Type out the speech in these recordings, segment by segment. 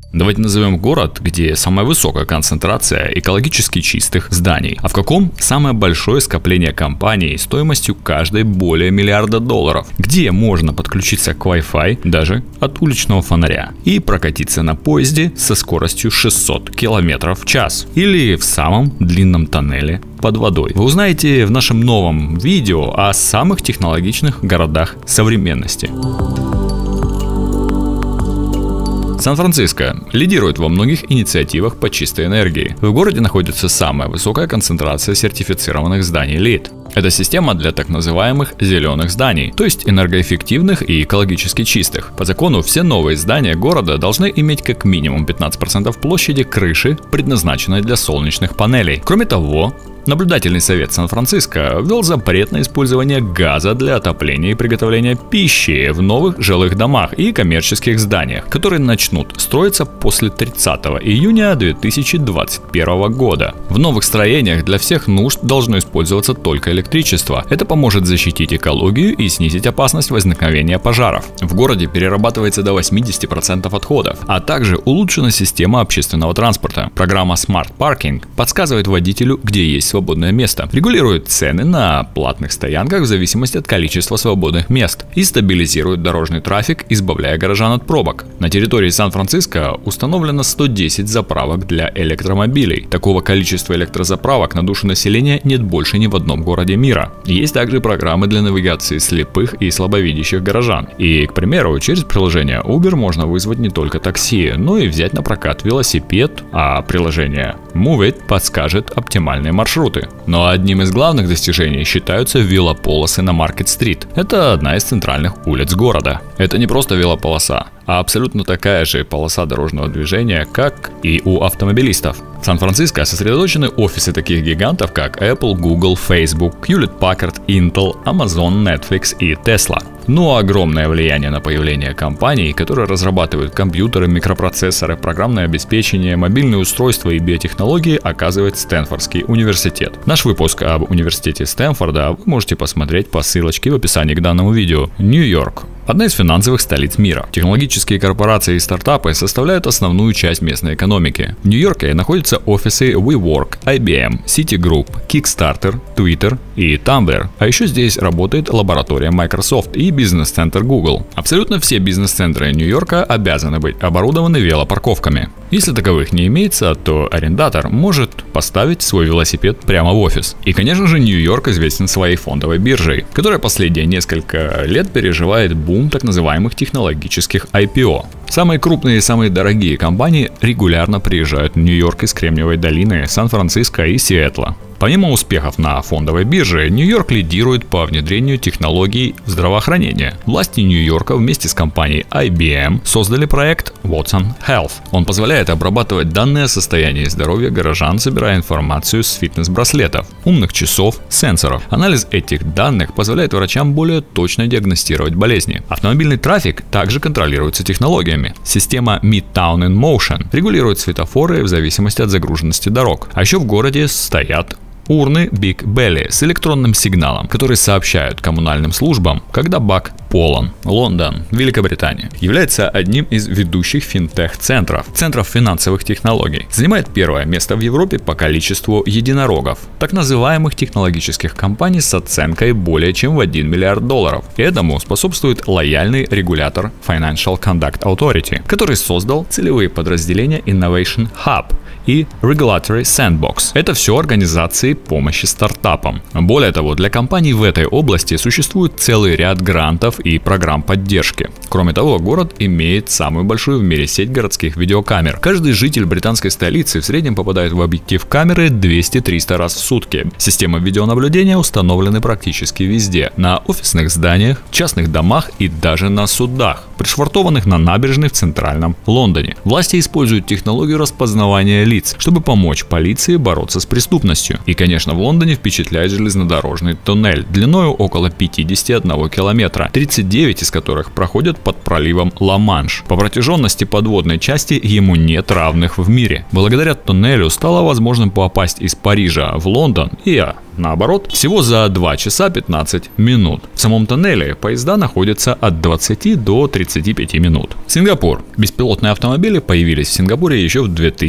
Давайте назовем город, где самая высокая концентрация экологически чистых зданий, а в каком самое большое скопление компаний стоимостью каждой более $1 миллиарда, где можно подключиться к Wi-Fi даже от уличного фонаря и прокатиться на поезде со скоростью 600 км в час или в самом длинном тоннеле под водой. Вы узнаете в нашем новом видео о самых технологичных городах современности. Сан-Франциско лидирует во многих инициативах по чистой энергии. В городе находится самая высокая концентрация сертифицированных зданий LEED. Это система для так называемых зеленых зданий, то есть энергоэффективных и экологически чистых. По закону все новые здания города должны иметь как минимум 15% площади крыши, предназначенной для солнечных панелей. Кроме того, Наблюдательный совет Сан-Франциско ввел запрет на использование газа для отопления и приготовления пищи в новых жилых домах и коммерческих зданиях, которые начнут строиться после 30 июня 2021 года. В новых строениях для всех нужд должно использоваться только электричество. Это поможет защитить экологию и снизить опасность возникновения пожаров. В городе перерабатывается до 80% отходов, а также улучшена система общественного транспорта. Программа Smart Parking подсказывает водителю, где есть свободное место, регулирует цены на платных стоянках в зависимости от количества свободных мест и стабилизирует дорожный трафик, избавляя горожан от пробок. На территории Сан-Франциско установлено 110 заправок для электромобилей. Такого количества электрозаправок на душу населения нет больше ни в одном городе мира. Есть также программы для навигации слепых и слабовидящих горожан. И, к примеру, через приложение Uber можно вызвать не только такси, но и взять на прокат велосипед, а приложение Move It подскажет оптимальные маршруты. Но одним из главных достижений считаются велополосы на Маркет-стрит. Это одна из центральных улиц города. Это не просто велополоса, а абсолютно такая же полоса дорожного движения, как и у автомобилистов. В Сан-Франциско сосредоточены офисы таких гигантов, как Apple, Google, Facebook, Hewlett-Packard, Intel, Amazon, Netflix и Tesla. Но огромное влияние на появление компаний, которые разрабатывают компьютеры, микропроцессоры, программное обеспечение, мобильные устройства и биотехнологии, оказывает Стэнфордский университет. Наш выпуск об университете Стэнфорда вы можете посмотреть по ссылочке в описании к данному видео. Нью-Йорк. Одна из финансовых столиц мира. Технологические корпорации и стартапы составляют основную часть местной экономики. В Нью-Йорке находятся офисы WeWork, IBM, Citigroup, Kickstarter, Twitter и Tumblr. А еще здесь работает лаборатория Microsoft и бизнес-центр Google. Абсолютно все бизнес-центры Нью-Йорка обязаны быть оборудованы велопарковками. Если таковых не имеется, то арендатор может поставить свой велосипед прямо в офис. И, конечно же, Нью-Йорк известен своей фондовой биржей, которая последние несколько лет переживает бум так называемых технологических IPO. Самые крупные и самые дорогие компании регулярно приезжают в Нью-Йорк из Кремниевой долины, Сан-Франциско и Сиэтла. Помимо успехов на фондовой бирже, Нью-Йорк лидирует по внедрению технологий в здравоохранение. Власти Нью-Йорка вместе с компанией IBM создали проект Watson Health. Он позволяет обрабатывать данные о состоянии здоровья горожан, собирая информацию с фитнес-браслетов, умных часов, сенсоров. Анализ этих данных позволяет врачам более точно диагностировать болезни. Автомобильный трафик также контролируется технологиями. Система Midtown in Motion регулирует светофоры в зависимости от загруженности дорог. А еще в городе стоят урны Big Belly с электронным сигналом, которые сообщают коммунальным службам, когда бак полон. Лондон, Великобритания, является одним из ведущих финтех-центров финансовых технологий. Занимает первое место в Европе по количеству единорогов, так называемых технологических компаний с оценкой более чем в $1 миллиард. Этому способствует лояльный регулятор Financial Conduct Authority, который создал целевые подразделения Innovation Hub и Regulatory Sandbox. Это все организации помощи стартапам. Более того, для компаний в этой области существует целый ряд грантов и программ поддержки. Кроме того, город имеет самую большую в мире сеть городских видеокамер. Каждый житель британской столицы в среднем попадает в объектив камеры 200-300 раз в сутки. Системы видеонаблюдения установлены практически везде: на офисных зданиях, частных домах и даже на судах, пришвартованных на набережной в центральном Лондоне. Власти используют технологию распознавания лиц, чтобы помочь полиции бороться с преступностью. И, конечно, в Лондоне впечатляет железнодорожный туннель длиною около 51 километра, 39 из которых проходят под проливом Ла-Манш. По протяженности подводной части ему нет равных в мире. Благодаря туннелю стало возможным попасть из Парижа в Лондон и наоборот, всего за 2 часа 15 минут. В самом тоннеле поезда находятся от 20 до 35 минут. Сингапур. Беспилотные автомобили появились в Сингапуре еще в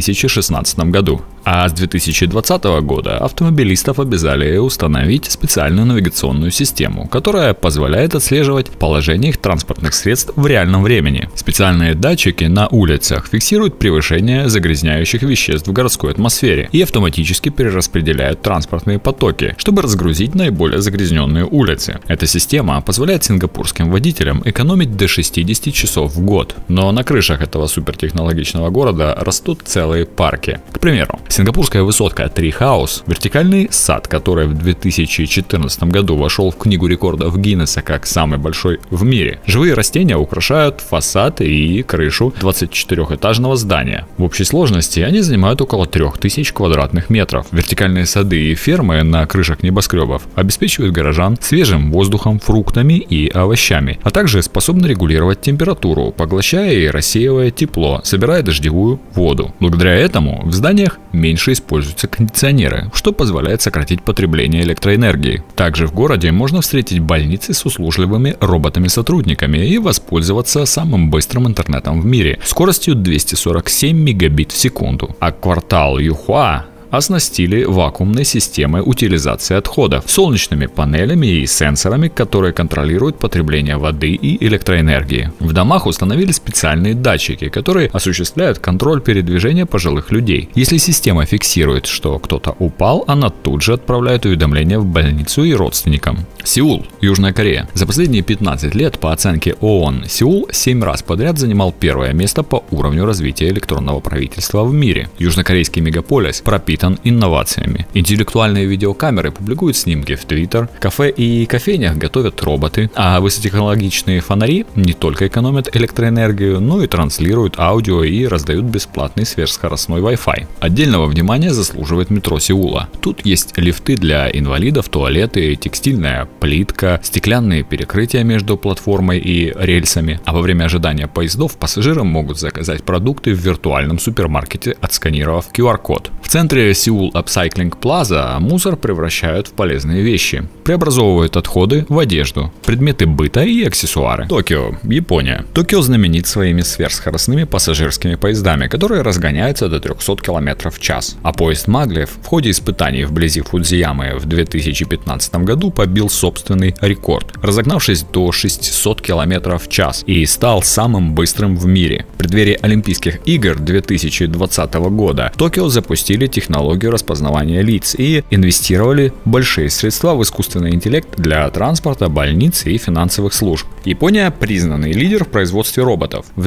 2016 году. А с 2020 года автомобилистов обязали установить специальную навигационную систему, которая позволяет отслеживать положение их транспортных средств в реальном времени. Специальные датчики на улицах фиксируют превышение загрязняющих веществ в городской атмосфере и автоматически перераспределяют транспортные потоки, чтобы разгрузить наиболее загрязненные улицы. Эта система позволяет сингапурским водителям экономить до 60 часов в год. Но на крышах этого супертехнологичного города растут целые парки. К примеру, сингапурская высотка Tree House, вертикальный сад, который в 2014 году вошел в книгу рекордов Гиннесса как самый большой в мире. Живые растения украшают фасад и крышу 24-этажного здания. В общей сложности они занимают около 3000 квадратных метров. Вертикальные сады и фермы на крышах небоскребов обеспечивают горожан свежим воздухом, фруктами и овощами, а также способны регулировать температуру, поглощая и рассеивая тепло, собирая дождевую воду. Благодаря этому в зданиях меньше используются кондиционеры, что позволяет сократить потребление электроэнергии. Также в городе можно встретить больницы с услужливыми роботами-сотрудниками и воспользоваться самым быстрым интернетом в мире, скоростью 247 мегабит в секунду. А квартал Юхуа оснастили вакуумной системой утилизации отходов, солнечными панелями и сенсорами, которые контролируют потребление воды и электроэнергии. В домах установили специальные датчики, которые осуществляют контроль передвижения пожилых людей. Если система фиксирует, что кто-то упал, она тут же отправляет уведомление в больницу и родственникам. Сеул, Южная Корея. За последние 15 лет, по оценке ООН, Сеул 7 раз подряд занимал первое место по уровню развития электронного правительства в мире. Южнокорейский мегаполис пропитан инновациями. Интеллектуальные видеокамеры публикуют снимки в Twitter, кафе и кофейнях готовят роботы, а высокотехнологичные фонари не только экономят электроэнергию, но и транслируют аудио и раздают бесплатный сверхскоростной Wi-Fi. Отдельного внимания заслуживает метро Сеула. Тут есть лифты для инвалидов, туалеты, текстильная плитка, стеклянные перекрытия между платформой и рельсами, а во время ожидания поездов пассажиры могут заказать продукты в виртуальном супермаркете, отсканировав QR-код. В центре Seoul Upcycling Plaza мусор превращают в полезные вещи, преобразовывают отходы в одежду, предметы быта и аксессуары. Токио, Япония. Токио знаменит своими сверхскоростными пассажирскими поездами, которые разгоняются до 300 км в час. А поезд Маглев в ходе испытаний вблизи Фудзиямы в 2015 году побил собственный рекорд, разогнавшись до 600 км в час и стал самым быстрым в мире. В преддверии Олимпийских игр 2020 года Токио запустили технологию распознавания лиц и инвестировали большие средства в искусственный интеллект для транспорта, больниц и финансовых служб. Япония – признанный лидер в производстве роботов. В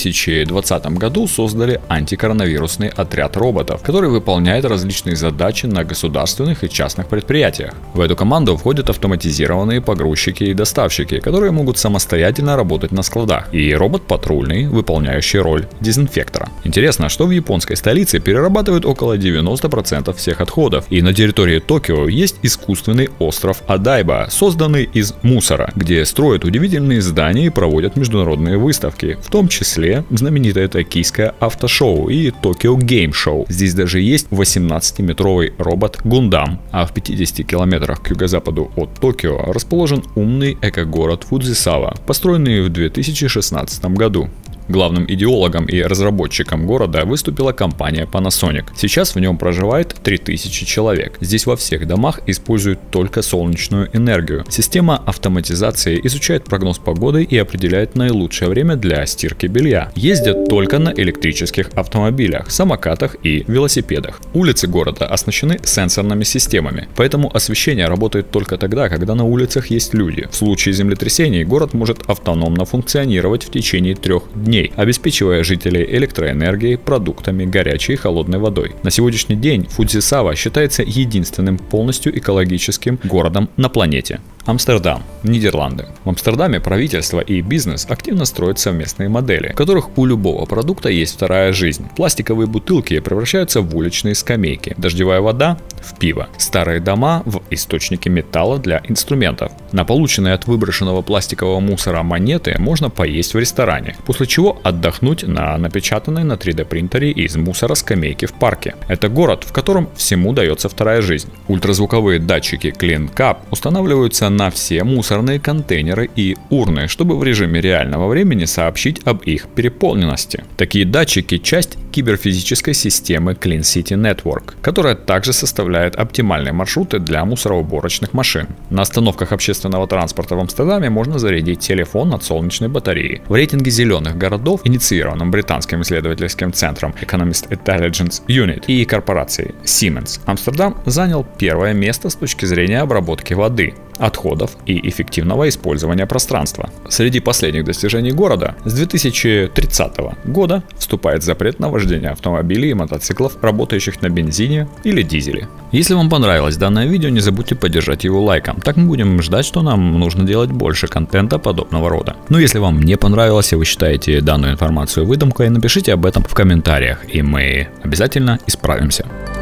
2020 году создали антикоронавирусный отряд роботов, который выполняет различные задачи на государственных и частных предприятиях. В эту команду входят автоматизированные погрузчики и доставщики, которые могут самостоятельно работать на складах, и робот патрульный, выполняющий роль дезинфектора. Интересно, что в японской столице перерабатывают около 90% всех отходов, и на территории Токио есть искусственный остров Адайба, созданный из мусора, где строят удивительные здания и проводят международные выставки, в том числе знаменитое токийское автошоу и Токио Гейм Шоу. Здесь даже есть 18-метровый робот Гундам, а в 50 километрах к юго-западу от Токио расположен умный эко-город Фудзисава, построенный в 2016 году. Главным идеологом и разработчиком города выступила компания Panasonic. Сейчас в нем проживает 3000 человек. Здесь во всех домах используют только солнечную энергию. Система автоматизации изучает прогноз погоды и определяет наилучшее время для стирки белья. Ездят только на электрических автомобилях, самокатах и велосипедах. Улицы города оснащены сенсорными системами, поэтому освещение работает только тогда, когда на улицах есть люди. В случае землетрясений город может автономно функционировать в течение 3 дней, обеспечивая жителей электроэнергией, продуктами, горячей и холодной водой. На сегодняшний день Фудзисава считается единственным полностью экологическим городом на планете. Амстердам, Нидерланды. В Амстердаме правительство и бизнес активно строят совместные модели, в которых у любого продукта есть вторая жизнь. Пластиковые бутылки превращаются в уличные скамейки, дождевая вода – в пиво, старые дома – в источники металла для инструментов. На полученные от выброшенного пластикового мусора монеты можно поесть в ресторане, после чего всего отдохнуть на напечатанной на 3D принтере из мусора скамейке в парке. Это город, в котором всему дается вторая жизнь. Ультразвуковые датчики CleanCap устанавливаются на все мусорные контейнеры и урны, чтобы в режиме реального времени сообщить об их переполненности. Такие датчики – часть киберфизической системы Clean City Network, которая также составляет оптимальные маршруты для мусороуборочных машин. На остановках общественного транспорта в Амстердаме можно зарядить телефон от солнечной батареи. В рейтинге зеленых городов, инициированном британским исследовательским центром Economist Intelligence Unit и корпорацией Siemens, Амстердам занял первое место с точки зрения обработки воды, отходов и эффективного использования пространства. Среди последних достижений города с 2030 года вступает запрет на вождение автомобилей и мотоциклов, работающих на бензине или дизеле. Если вам понравилось данное видео, не забудьте поддержать его лайком. Так мы будем ждать, что нам нужно делать больше контента подобного рода. Но если вам не понравилось и вы считаете данную информацию выдумкой, напишите об этом в комментариях, и мы обязательно исправимся.